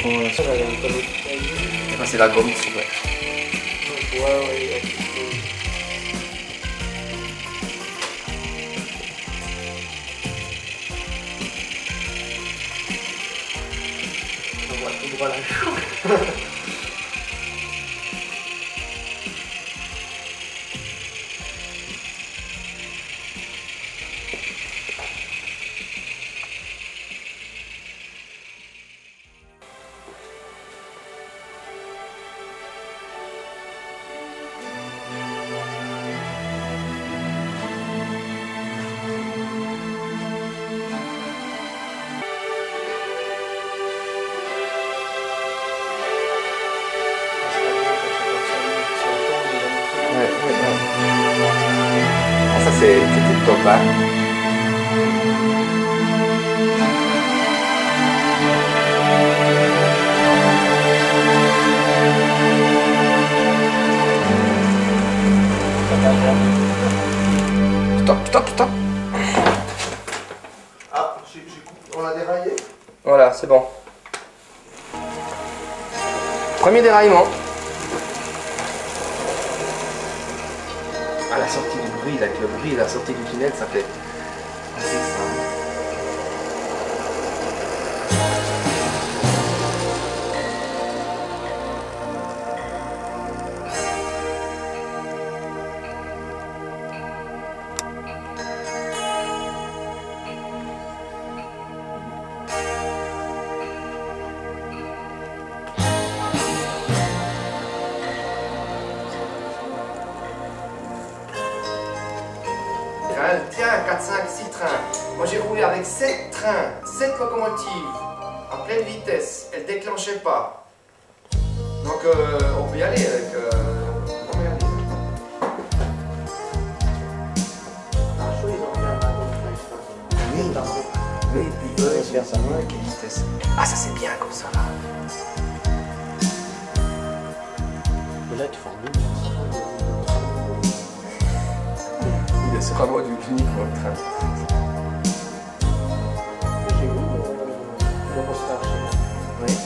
fond là. Ah, c'est la gomme, c'est vrai. Ouais. On voit tout droit la joue. Ah, ça c'est tip top hein. Stop. Ah, on l'a déraillé. Voilà, c'est bon. Premier déraillement. À la sortie du bruit, avec le bruit, la sortie du tunnel, ça fait assez simple. Tiens, 4, 5, 6 trains. Moi j'ai roulé avec 7 trains, 7 locomotives à pleine vitesse. Elles ne déclenchaient pas. Donc on peut y aller avec... on peut y aller. Oui, puis eux, ils faire ça. Quelle vitesse. Ah, ça c'est bien comme ça là. Mais là, tu fais un Il est sur un mode unique dans le train. j'ai vu le restart chez moi. Oui.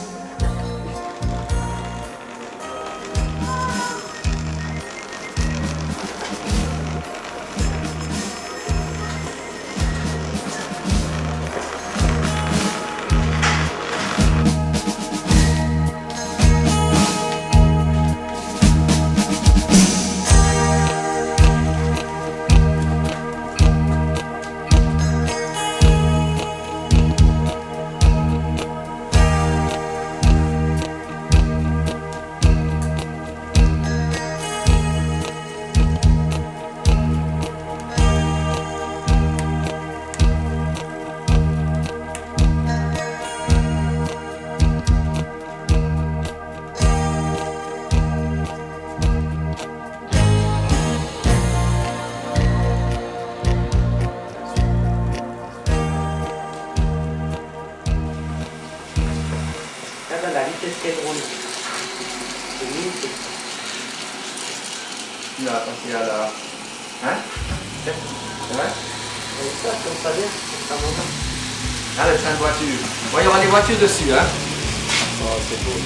La vitesse qu'elle roule. C'est limite. Il a passé à la... Hein? C'est vrai? Et ça, comme ça vient, ça monte. Ah, le train de voiture. Bon, il y aura des voitures dessus, hein? Oh, c'est beau.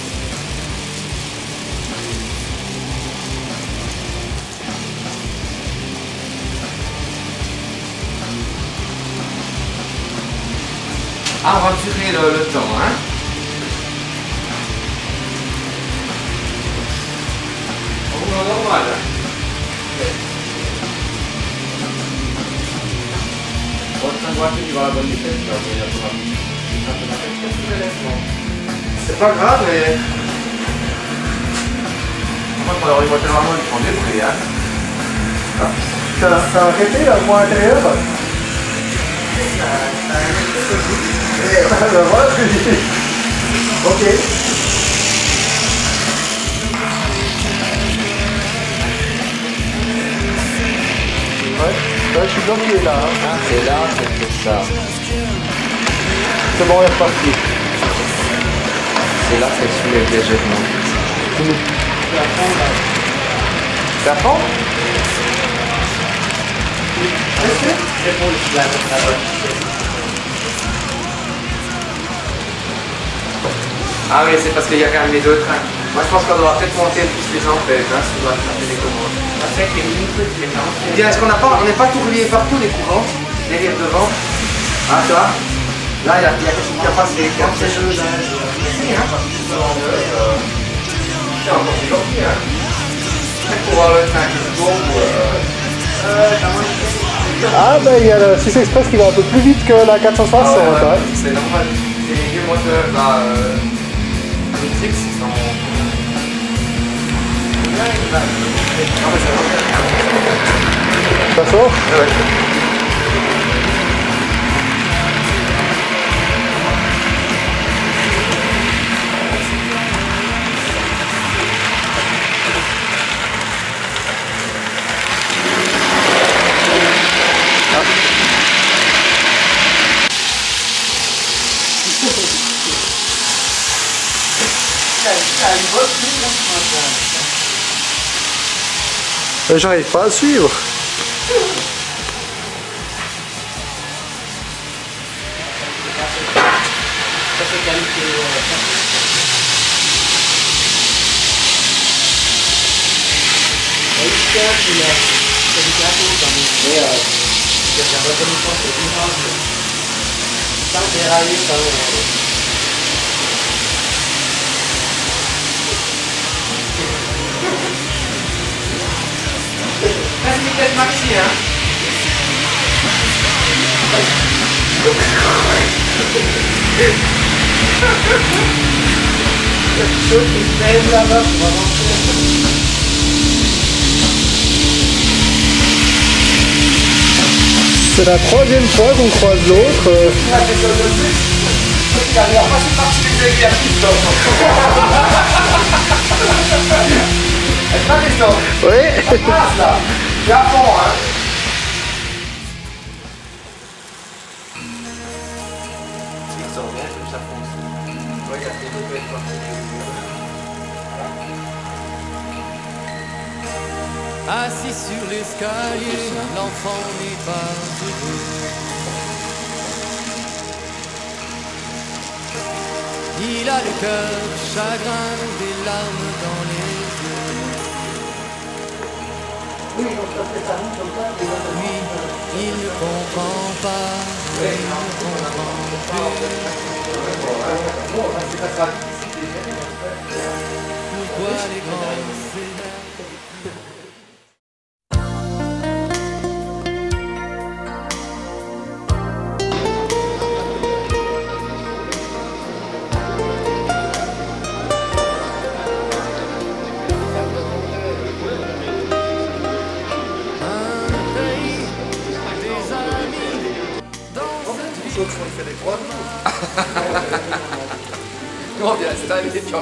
Ah, on va mesurer le temps, hein? Normal. Votre train de voiture, il va à la bonne vitesse, là, c'est pas grave, mais... Moi, pour avoir une voiture à moi, ils font des bruits, hein? Ça a arrêté là, moi intérieur. Voilà, ok. Ouais, là, je suis bloqué là. Hein. Ah, c'est là, c'est ça. C'est bon, on est reparti. C'est là, c'est soulevé légèrement. C'est à fond? C'est pour la bonne vitesse. Ah oui, c'est parce qu'il y a quand même les deux trains. Moi je pense qu'on doit peut-être monter plus les gens, peut-être, hein, si on doit faire des commandes. Bien, est-ce qu'on n'est pas tout relié partout les courants, derrière devant? Ah, tu vois? Là, il y a quelque chose qui a passé. Si, hein, parce que c'est encore aujourd'hui, hein. Pour voir le train qui se tourne ou... Ah ben il y a le 6 Express qui va un peu plus vite que la 460. Ah ouais, Hein. c'est normal. C'est les vieux moteurs là, électriques, ils sont... Ça sort? Ouais. J'arrive pas à suivre. Presque peut-être maxi, hein. Quelque chose qui se lève là-bas pour avancer. C'est la troisième fois qu'on croise l'autre. Il a pas si parti des exercices, elle va descendre. Oui. Ça passe là. C'est à fond, hein. Ils sont bien comme ça fonce. Regarde, les deux être partis. Assis sur l'escalier, l'enfant n'est pas heureux. Il a le cœur chagrin, des larmes dans les yeux. Lui, il ne comprend pas, il ne comprend plus. Pourquoi les grands s'énervent? Sauf qu'on fait des croix. Comment bien, c'est un métier.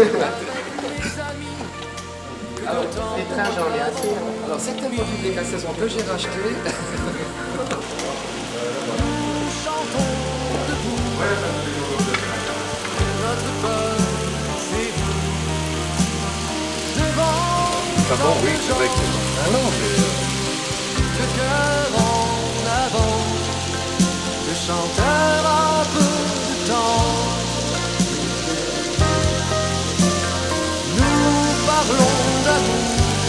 Alors, les trains, j'en ai assez. Alors, certaines modules des cassettes sont que j'ai racheté. Ah bon, oui, c'est vrai que c'est... Ah non, mais... Le cœur en avant, le chanteur a peu de temps. Nous parlons d'amour.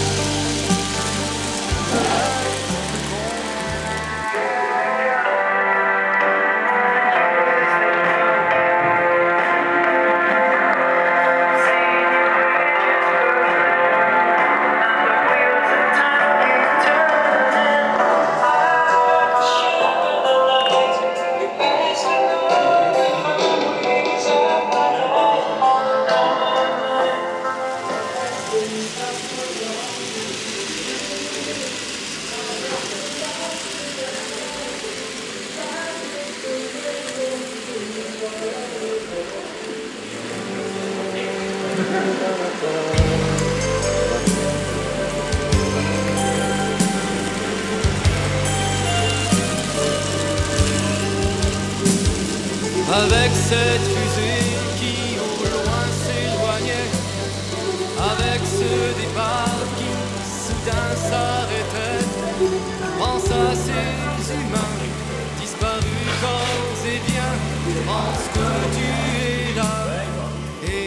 Avec cette fusée qui au loin s'éloignait, avec ce départ qui soudain s'arrêtait, pense à ces humains disparus corps et biens, pense que tu es là et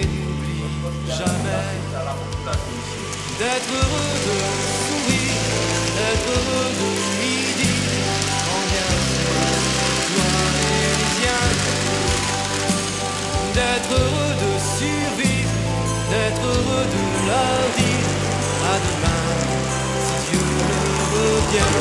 jamais. D'être heureux de sourire, d'être heureux de midi, quand bien c'est toi et les siens. D'être heureux de survivre, d'être heureux de leur dire à demain, si Dieu le veut bien.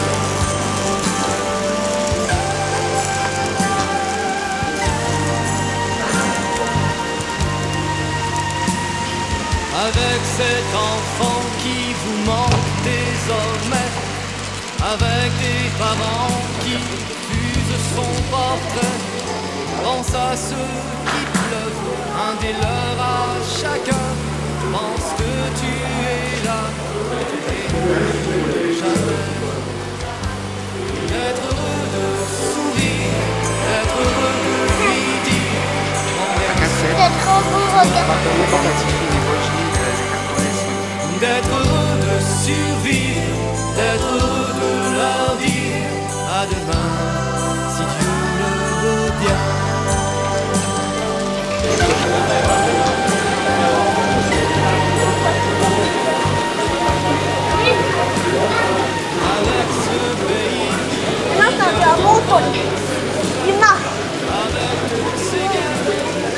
Avec cet enfant qui vous manque désormais, avec des parents qui fusent son portrait, pense à ceux qui pleuvent, un des leurs à chacun, pense que tu es là, et plus jamais. D'être heureux de sourire, d'être heureux de lui dire, D'être heureux, regarde. d'être heureux de survivre, d'être heureux de leur dire à demain, si Dieu le veut bien. Avec ce pays, Là, ça fait un bon ton. Il marche. avec tous ces gars,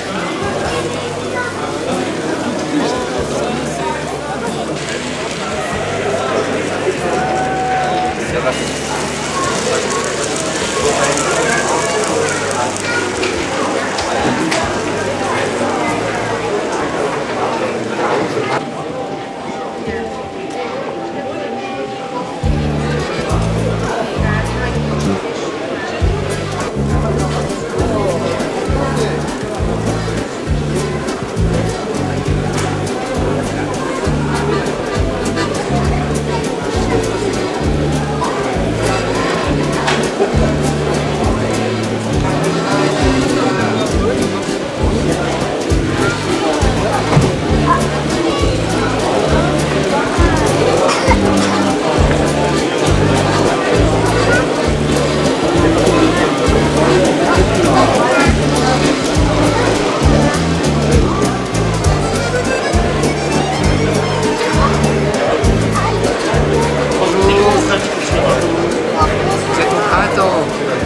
Vous êtes au printemps.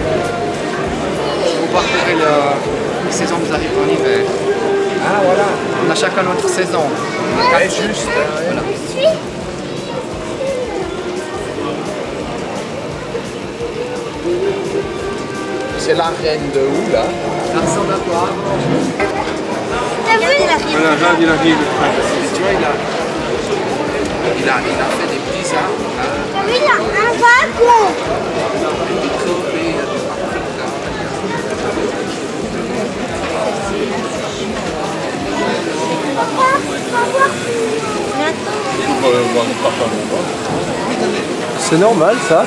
Vous parcourez la saison, vous arrivez en hiver. Ah voilà. On a chacun notre saison. Elle est juste. Voilà. C'est la reine de où là? Ça ressemble à quoi? T'as vu? Voilà, regarde, il arrive. Tu vois, il a fait des petits arbres. Là. T'as vu, il a un wagon. Des crevés, il y a des paprikas. Papa, on va voir. C'est normal ça.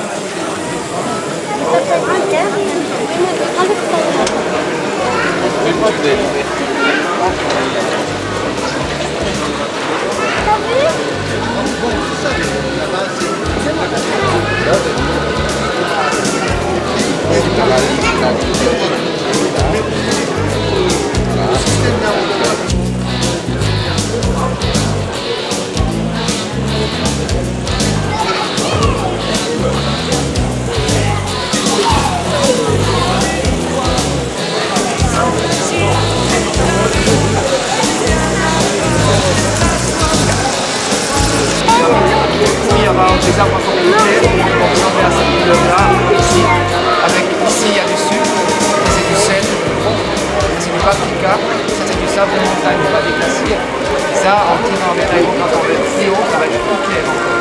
Il y aura des arbres encore coupés, pour ressembler à cette couleur-là, ici. Avec ici, il y a du sucre, c'est du sel, c'est du paprika, ça c'est du sable de montagne, on va déclasser. Ça, en tirant les règles, quand on va plus haut, ça va être plus clair encore.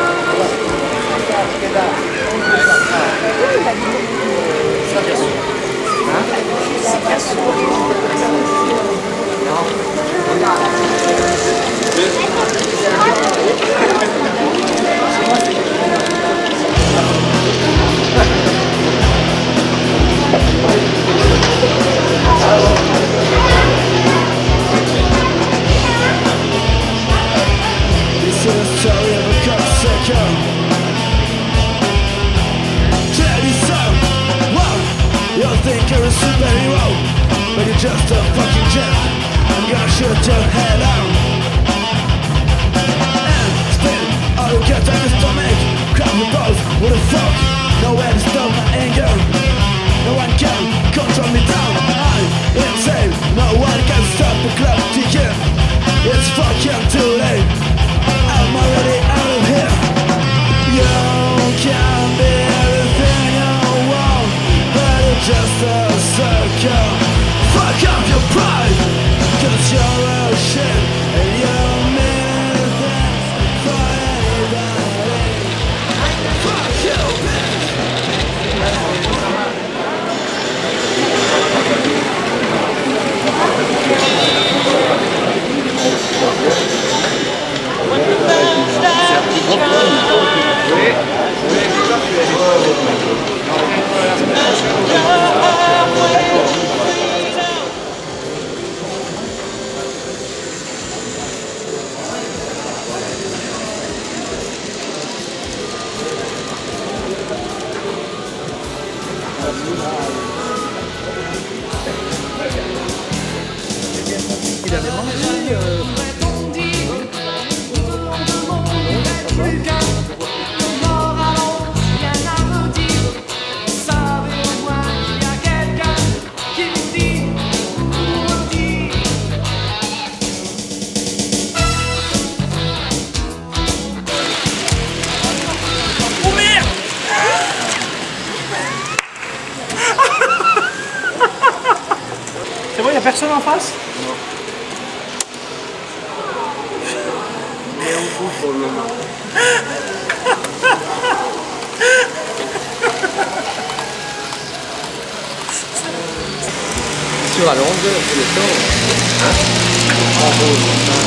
Ça, bien sûr. Hein? C'est bien sûr. This is a story of a cocksucker. Tell you so. Wow, you think you're a superhero, but you're just a fucking jet. I'm gonna shoot your head out. just a circle. Fuck up your pride, 'cause you're a shit and you're many things for anybody. Fuck you, bitch. C'est bon, il n'y a personne en face? Mais on trouve pour le moment. Sur la longue, le temps, hein? En rose,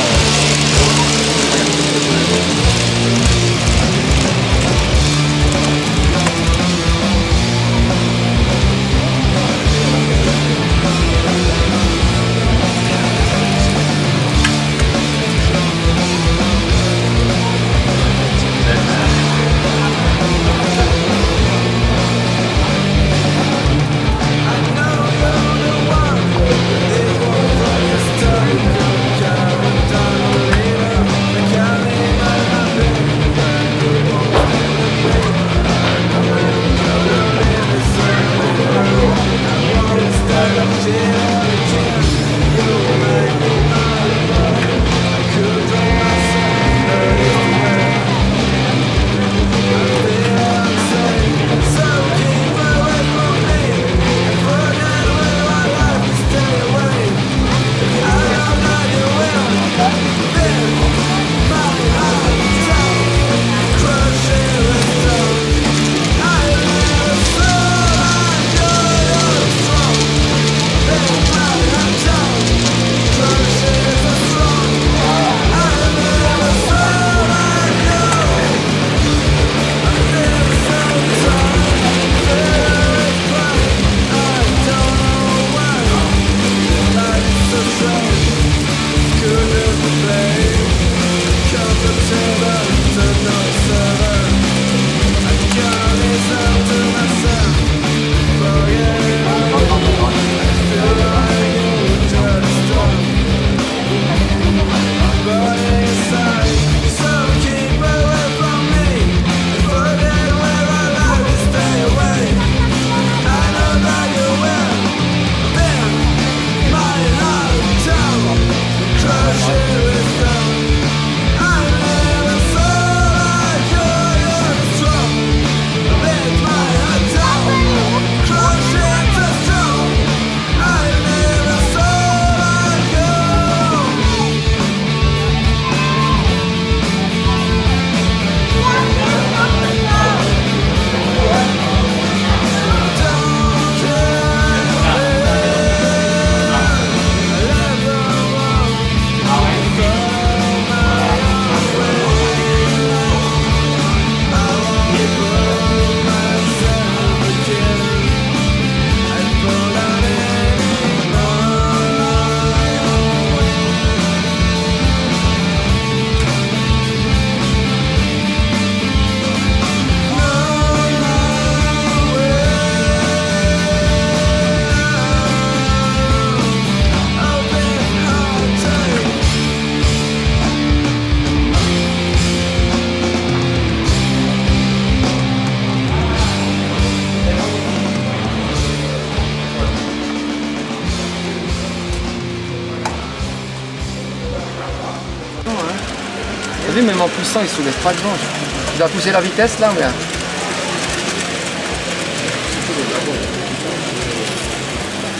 T'as vu, même en poussant, il soulève pas le vent. Tu dois pousser la vitesse là, mais...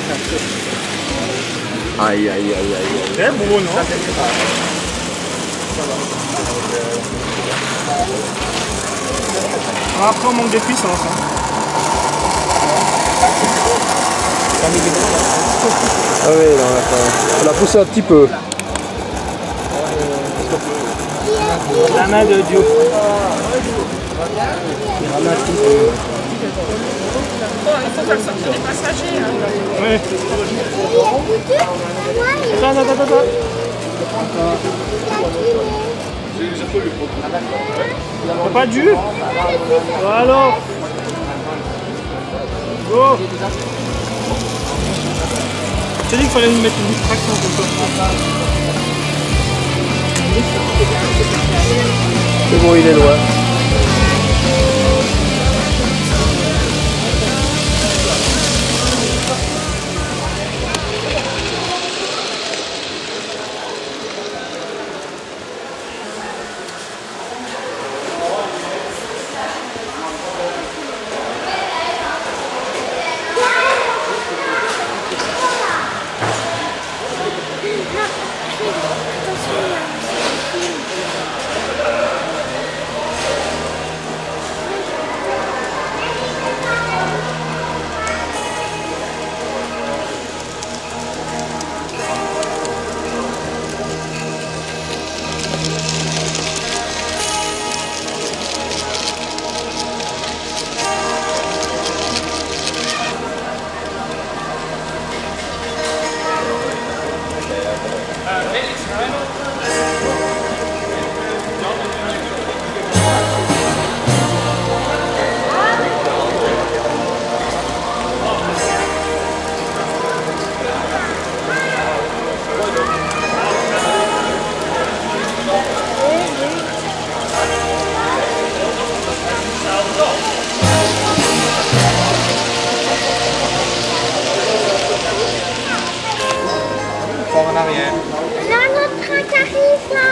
Aïe, aïe, aïe, aïe. C'est beau, non? Après, on manque de puissance. Hein. Ah oui, là, on l'a poussé un petit peu. La main de Dieu. Bon, il faut faire sortir les passagers. Hein. Oui. Attends. T'as pas de jus? Alors. Go. J'ai dit qu'il fallait lui mettre une distraction comme ça. C'est bon, il est loin. En arrière. Là, notre train qui arrive là.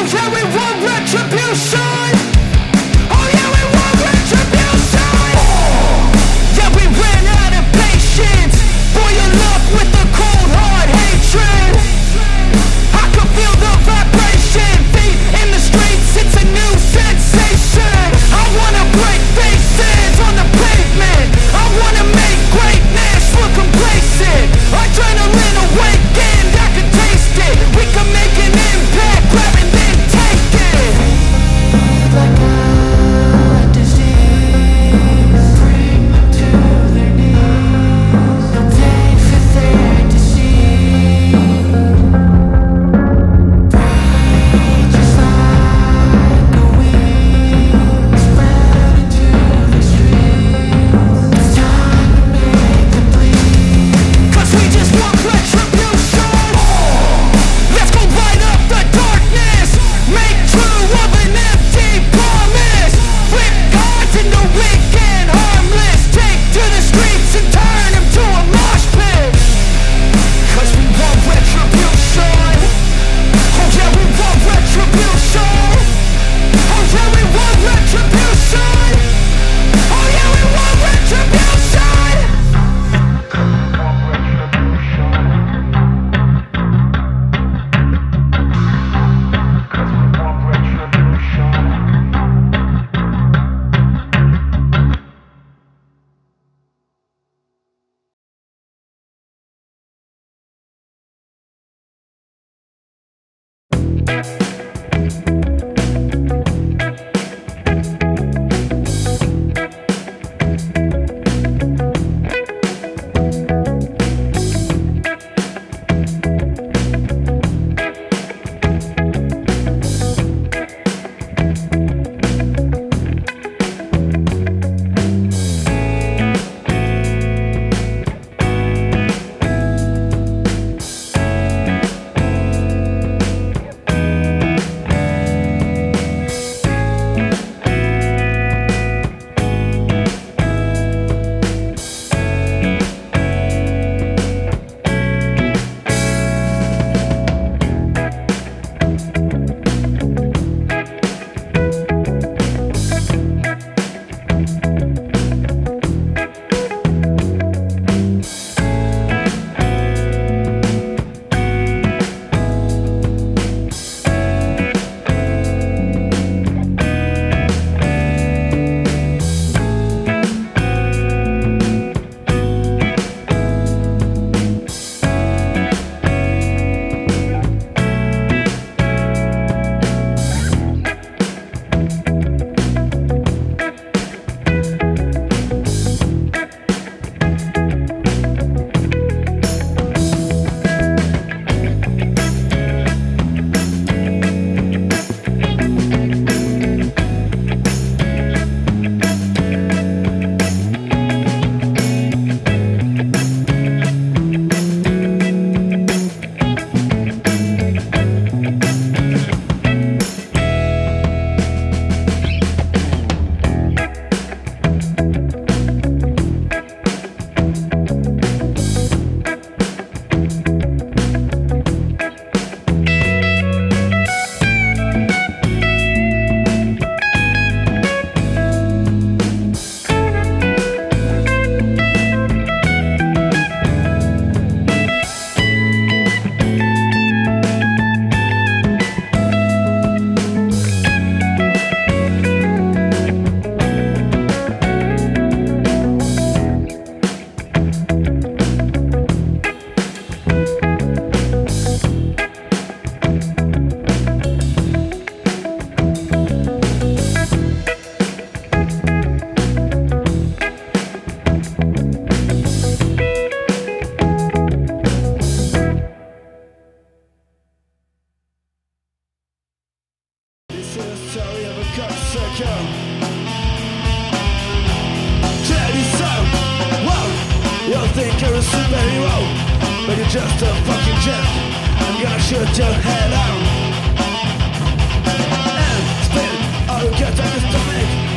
yeah, we want retribution. Oh yeah, we want retribution. Yeah, we ran out of patience. Boil up with the cold hard hatred. I can feel the vibration. Feet in the streets, it's a new sensation. I wanna break faces on the pavement. I wanna make greatness look complacent. Adrenaline awakened, I can taste it. We can make an impact, grab and then take it. Like a disease, bring them to their knees. Take for their disease. Breathe just like a weed, spread into the streets. It's time to make them bleed. 'Cause we just want retribution. Let's go light up the darkness. Make true of an empty promise. Flip gods into weak and harmless. Take to the streets and turn them to a mosh pit. 'Cause we want retribution. Oh yeah, we want retribution. Oh yeah, we want retribution. Oh yeah, we want retribution. think you're a superhero, but you're just a fucking jerk. I'm gonna shoot your head out and spin all you get on your stomach.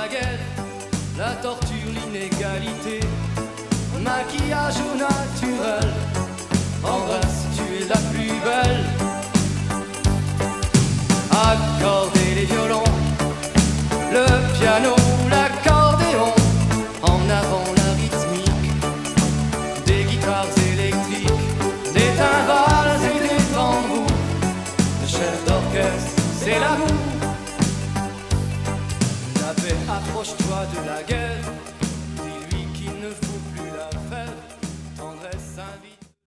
la guerre, la torture, l'inégalité, maquillage au naturel, embrasse, tu es la plus belle. Accorder les violons, le piano, l'accordéon, en avant la rythmique, des guitares électriques, des timbales et des tambours. Le chef d'orchestre, c'est l'amour. La paix, approche-toi de la guerre.